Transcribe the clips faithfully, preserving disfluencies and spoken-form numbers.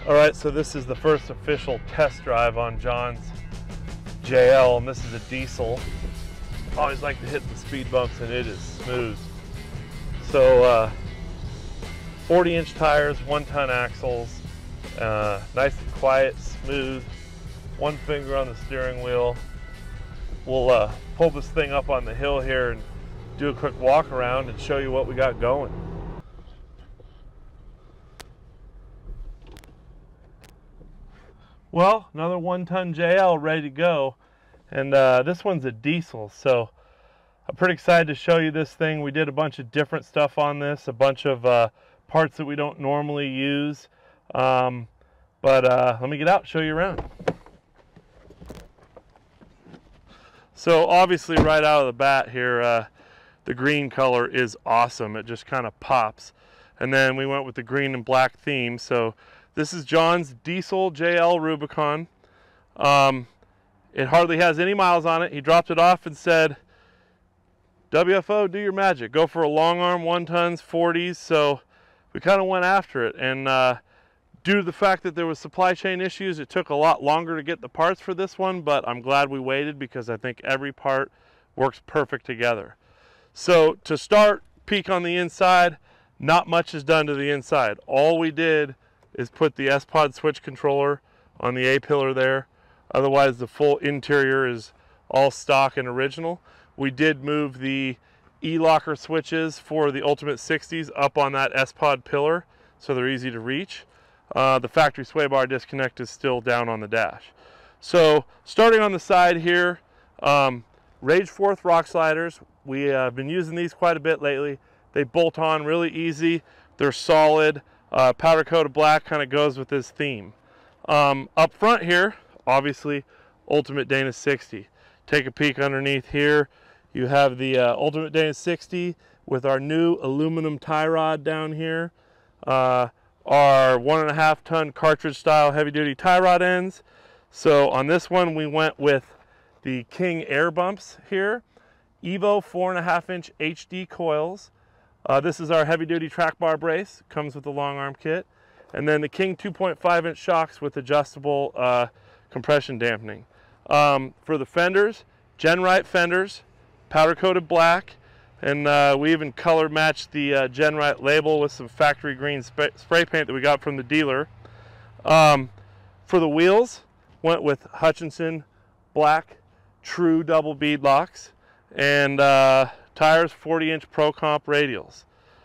All right, so this is the first official test drive on John's J L, and this is a diesel. Always like to hit the speed bumps, and it is smooth. So uh, forty inch tires, one ton axles, uh, nice and quiet, smooth, one finger on the steering wheel. We'll uh, pull this thing up on the hill here and do a quick walk around and show you what we got going. Well, another one ton J L ready to go, and uh, this one's a diesel, so I'm pretty excited to show you this thing. We did a bunch of different stuff on this, a bunch of uh, parts that we don't normally use, um, but uh, let me get out and show you around. So obviously right out of the bat here, uh, the green color is awesome. It just kind of pops, and then we went with the green and black theme. So this is John's diesel J L Rubicon. Um, it hardly has any miles on it. He dropped it off and said, W F O, do your magic. Go for a long arm, one tons, forties. So we kind of went after it. And uh, due to the fact that there was supply chain issues, it took a lot longer to get the parts for this one, but I'm glad we waited because I think every part works perfect together. So to start, peek on the inside, not much is done to the inside. All we did is put the S POD switch controller on the A-pillar there. Otherwise, the full interior is all stock and original. We did move the E-locker switches for the Ultimate sixties up on that S POD pillar, so they're easy to reach. Uh, the factory sway bar disconnect is still down on the dash. So starting on the side here, um, Rage Forth rock sliders. We have uh, been using these quite a bit lately. They bolt on really easy. They're solid. Uh, powder coated black kind of goes with this theme. Um, up front here, obviously, Ultimate Dana sixty. Take a peek underneath here. You have the uh, Ultimate Dana sixty with our new aluminum tie rod down here. Uh, our one and a half ton cartridge style heavy duty tie rod ends. So on this one, we went with the King air bumps here. Evo four and a half inch H D coils. Uh, this is our heavy duty track bar brace, comes with the long arm kit. And then the King two point five inch shocks with adjustable uh, compression dampening. Um, for the fenders, Genrite fenders, powder coated black, and uh, we even color matched the uh, Genrite label with some factory green spray, spray paint that we got from the dealer. Um, for the wheels, went with Hutchinson black true double bead locks, and uh, tires forty inch Pro Comp radials.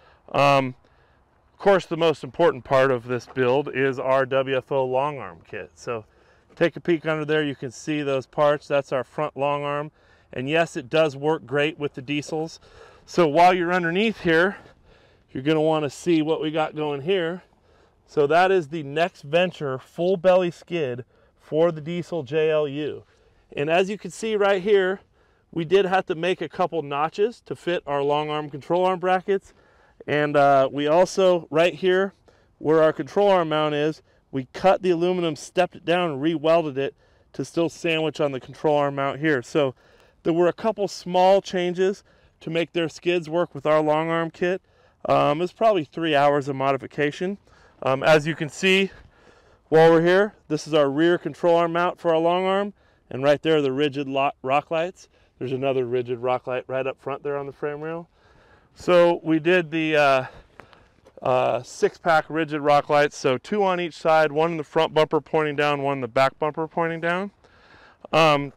Um, of course, the most important part of this build is our W F O long arm kit. So take a peek under there, you can see those parts. That's our front long arm. And yes, it does work great with the diesels. So while you're underneath here, you're gonna wanna see what we got going here. So that is the Next Venture full belly skid for the diesel J L U. And as you can see right here, we did have to make a couple notches to fit our long arm control arm brackets. And uh, we also, right here, where our control arm mount is, we cut the aluminum, stepped it down, and re-welded it to still sandwich on the control arm mount here. So there were a couple small changes to make their skids work with our long arm kit. Um, it was probably three hours of modification. Um, as you can see, while we're here, this is our rear control arm mount for our long arm, and right there are the rigid rock lights. There's another rigid rock light right up front there on the frame rail. So we did the uh, uh, six pack rigid rock lights, so two on each side, one in the front bumper pointing down, one in the back bumper pointing down. Um,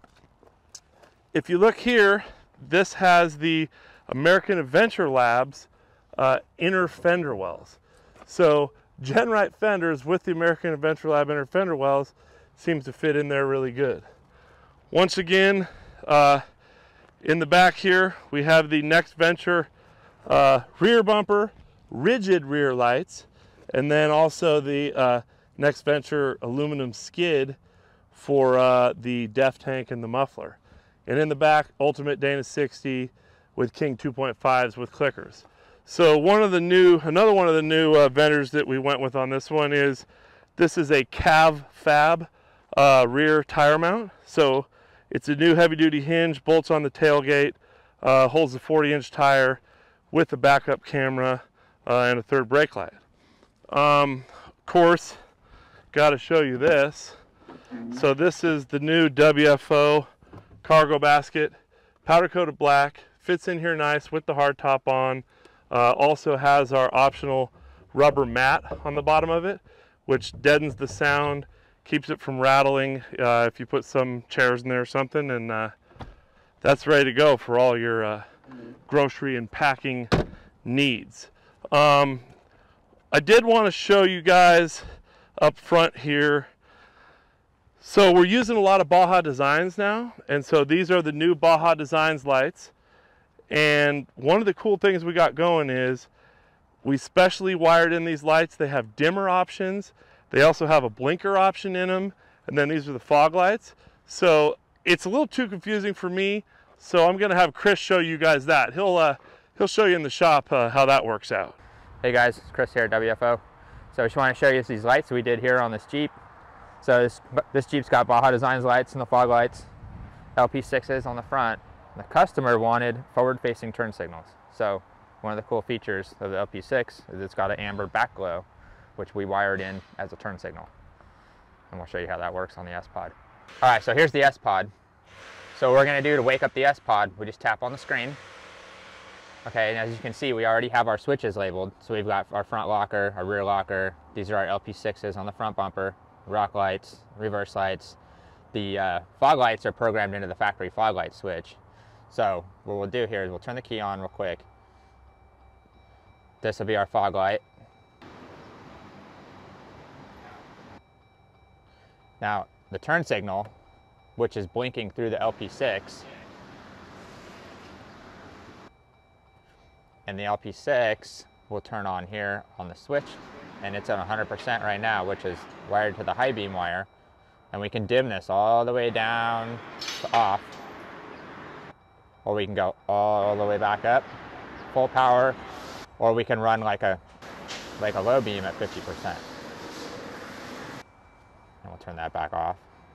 if you look here, this has the American Adventure Labs uh, inner fender wells. So Genrite fenders with the American Adventure Lab inner fender wells seems to fit in there really good. Once again, uh, in the back here, we have the Next Venture uh, rear bumper, rigid rear lights, and then also the uh, Next Venture aluminum skid for uh, the def tank and the muffler. And in the back, Ultimate Dana sixty with King two point fives with clickers. So one of the new, another one of the new uh, vendors that we went with on this one is, this is a Cav Fab uh, rear tire mount. So it's a new heavy duty hinge, bolts on the tailgate, uh, holds a forty inch tire with a backup camera uh, and a third brake light. Um, of course, got to show you this. So this is the new W F O cargo basket, powder coated black, fits in here nice with the hard top on. Uh, also has our optional rubber mat on the bottom of it, which deadens the sound, keeps it from rattling uh, if you put some chairs in there or something, and uh, that's ready to go for all your uh, grocery and packing needs. Um, I did want to show you guys up front here. So we're using a lot of Baja Designs now, and so these are the new Baja Designs lights. And one of the cool things we got going is we specially wired in these lights. They have dimmer options. They also have a blinker option in them. And then these are the fog lights. So it's a little too confusing for me. So I'm going to have Chris show you guys that. He'll, uh, he'll show you in the shop uh, how that works out. Hey guys, it's Chris here at W F O. So I just want to show you these lights we did here on this Jeep. So this, this Jeep's got Baja Designs lights and the fog lights, L P sixes on the front. The customer wanted forward-facing turn signals. So one of the cool features of the L P six is it's got an amber back glow, which we wired in as a turn signal. And we'll show you how that works on the S-Pod. All right, so here's the S-Pod. So what we're gonna do to wake up the S-Pod, we just tap on the screen. Okay, and as you can see, we already have our switches labeled. So we've got our front locker, our rear locker. These are our L P sixes on the front bumper, rock lights, reverse lights. The uh, fog lights are programmed into the factory fog light switch. So what we'll do here is we'll turn the key on real quick. This will be our fog light. Now the turn signal, which is blinking through the L P six, and the L P six will turn on here on the switch, and it's at one hundred percent right now, which is wired to the high beam wire. And we can dim this all the way down to off. Or we can go all the way back up, full power, or we can run like a, like a low beam at fifty percent. And we'll turn that back off.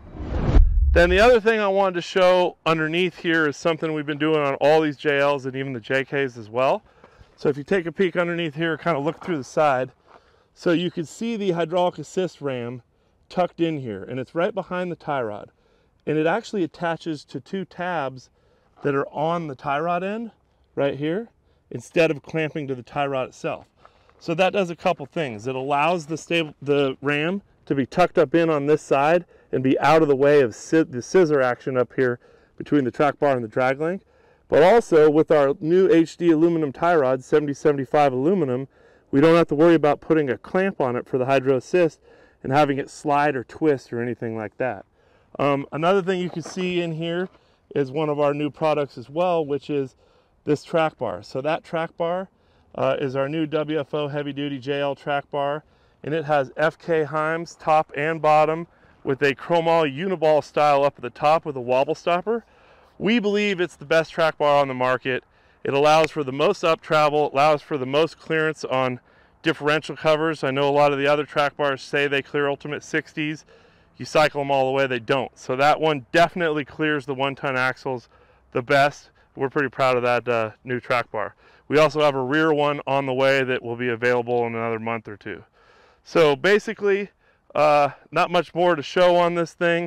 Then the other thing I wanted to show underneath here is something we've been doing on all these J Ls and even the J Ks as well. So if you take a peek underneath here, kind of look through the side, so you can see the hydraulic assist ram tucked in here, and it's right behind the tie rod. And it actually attaches to two tabs that are on the tie rod end right here, instead of clamping to the tie rod itself. So that does a couple things. It allows the stable, the ram to be tucked up in on this side and be out of the way of sci the scissor action up here between the track bar and the drag link. But also with our new H D aluminum tie rod, seventy seventy-five aluminum, we don't have to worry about putting a clamp on it for the hydro assist and having it slide or twist or anything like that. Um, another thing you can see in here is one of our new products as well, which is this track bar. So that track bar uh, is our new W F O heavy duty J L track bar, and it has F K Heims top and bottom with a Chromall Uniball style up at the top with a wobble stopper. We believe it's the best track bar on the market. It allows for the most up travel, it allows for the most clearance on differential covers. I know a lot of the other track bars say they clear ultimate sixties. You cycle them all the way, they don't. So that one definitely clears the one-ton axles the best. We're pretty proud of that uh, new track bar. We also have a rear one on the way that will be available in another month or two. So basically, uh, not much more to show on this thing.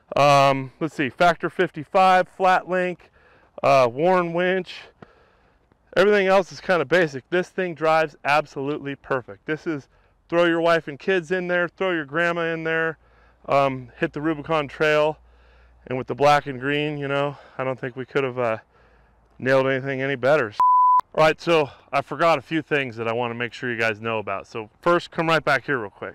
Um, let's see, Factor fifty-five, flat link, uh, Warn winch. Everything else is kind of basic. This thing drives absolutely perfect. This is throw your wife and kids in there, throw your grandma in there, um, hit the Rubicon Trail, and with the black and green, you know, I don't think we could have uh, nailed anything any better. All right, so I forgot a few things that I want to make sure you guys know about. So first, come right back here real quick.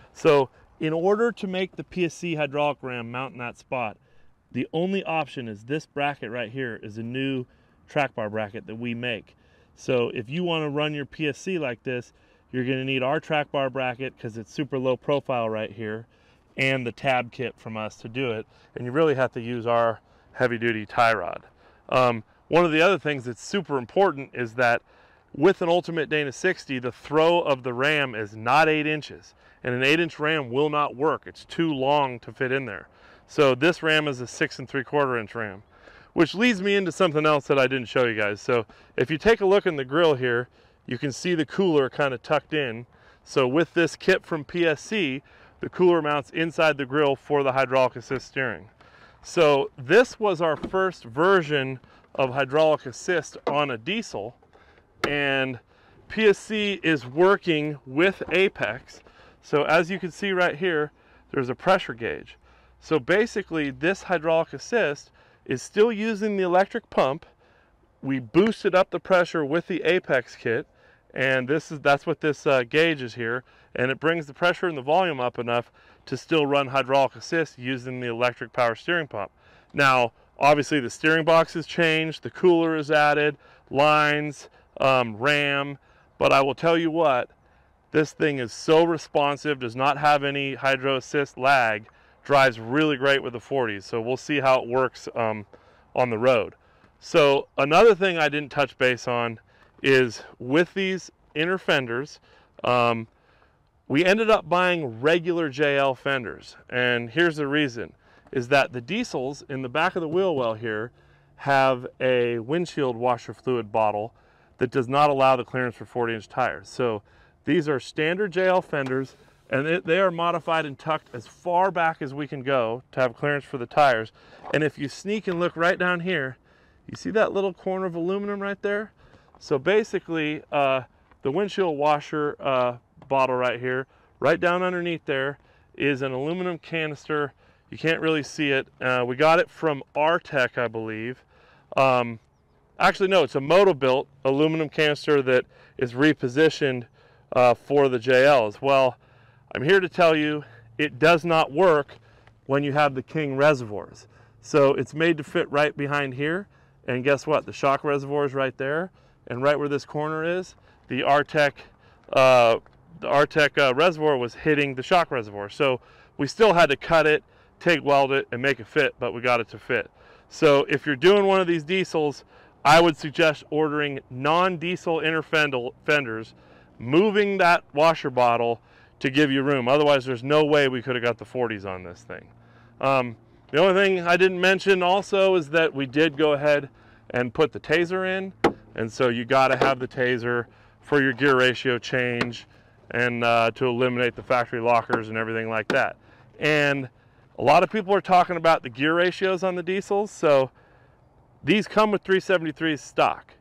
So in order to make the P S C hydraulic ram mount in that spot, the only option is this bracket right here is a new track bar bracket that we make. So if you want to run your P S C like this, you're going to need our track bar bracket because it's super low profile right here, and the tab kit from us to do it. And you really have to use our heavy duty tie rod. Um, one of the other things that's super important is that with an Ultimate Dana sixty, the throw of the ram is not eight inches, and an eight inch ram will not work. It's too long to fit in there. So this ram is a six and three quarter inch ram, which leads me into something else that I didn't show you guys. So if you take a look in the grill here, you can see the cooler kind of tucked in. So with this kit from P S C, the cooler mounts inside the grill for the hydraulic assist steering. So this was our first version of hydraulic assist on a diesel, and P S C is working with Apex. So as you can see right here, there's a pressure gauge. So basically this hydraulic assist is still using the electric pump. We boosted up the pressure with the Apex kit, and this is that's what this uh, gauge is here, and it brings the pressure and the volume up enough to still run hydraulic assist using the electric power steering pump. Now obviously the steering box has changed, the cooler is added, lines, um, RAM, but I will tell you what, this thing is so responsive, does not have any hydro assist lag, drives really great with the forties. So we'll see how it works um, on the road. So another thing I didn't touch base on is with these inner fenders, um, we ended up buying regular J L fenders. And here's the reason, is that the diesels in the back of the wheel well here have a windshield washer fluid bottle that does not allow the clearance for forty inch tires. So these are standard J L fenders, and they, they are modified and tucked as far back as we can go to have clearance for the tires. And if you sneak and look right down here, you see that little corner of aluminum right there? So basically, uh, the windshield washer uh, bottle right here, right down underneath there, is an aluminum canister. You can't really see it. Uh, we got it from Artec, I believe. Um, actually, no, it's a Moto-Built aluminum canister that is repositioned uh, for the J Ls. Well, I'm here to tell you it does not work when you have the King reservoirs. So it's made to fit right behind here, and guess what? The shock reservoir is right there, and right where this corner is, the Artec, uh, the Artec uh, reservoir was hitting the shock reservoir. So we still had to cut it, TIG weld it, and make it fit, but we got it to fit. So if you're doing one of these diesels, I would suggest ordering non-diesel inner fenders, moving that washer bottle to give you room. Otherwise, there's no way we could have got the forties on this thing. Um, the only thing I didn't mention also is that we did go ahead and put the Tazer in, and so you got to have the Tazer for your gear ratio change and uh, to eliminate the factory lockers and everything like that. And a lot of people are talking about the gear ratios on the diesels. So these come with three seventy-threes stock.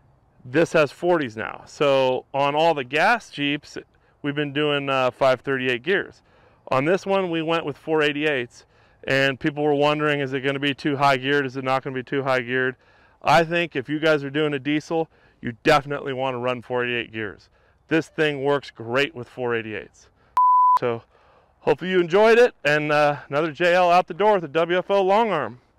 This has forties now. So on all the gas Jeeps, we've been doing uh, five thirty-eight gears. On this one, we went with four eighty-eights, and people were wondering, is it going to be too high geared? Is it not going to be too high geared? I think if you guys are doing a diesel, you definitely want to run four eighty-eight gears. This thing works great with four eighty-eights. So hopefully you enjoyed it, and uh, another J L out the door with a W F O long arm.